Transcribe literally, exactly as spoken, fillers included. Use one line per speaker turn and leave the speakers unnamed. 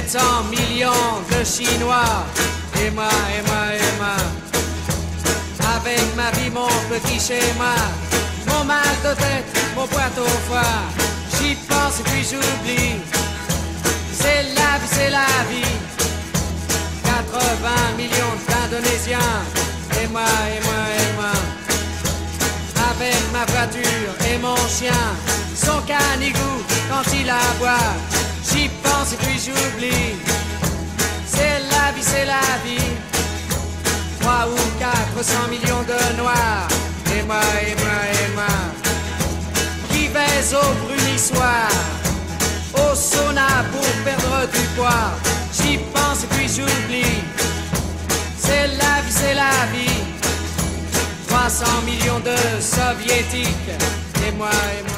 sept cents millions de Chinois. Et moi, et moi, et moi, avec ma vie, mon petit schéma, mon mal de tête, mon poids au foie, j'y pense et puis j'oublie. C'est la vie, c'est la vie. quatre-vingts millions d'Indonésiens. Et moi, et moi, et moi, avec ma voiture et mon chien, son canigou quand il aboie, j'y pense et puis j'oublie. C'est la vie, c'est la vie. Trois ou quatre cents millions de noirs. Et moi, et moi, et moi, qui baise au brunissoir, au sauna pour perdre du poids, j'y pense et puis j'oublie. C'est la vie, c'est la vie. Trois cents millions de soviétiques. Et moi, et moi.